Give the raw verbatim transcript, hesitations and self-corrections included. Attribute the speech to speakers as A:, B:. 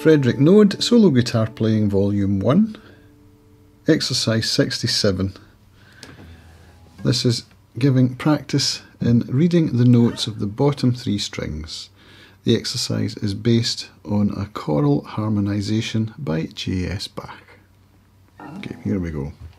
A: Frederick Noad, Solo Guitar Playing Volume one, Exercise sixty-seven. This is giving practice in reading the notes of the bottom three strings. The exercise is based on a choral harmonisation by J S Bach. Okay, here we go.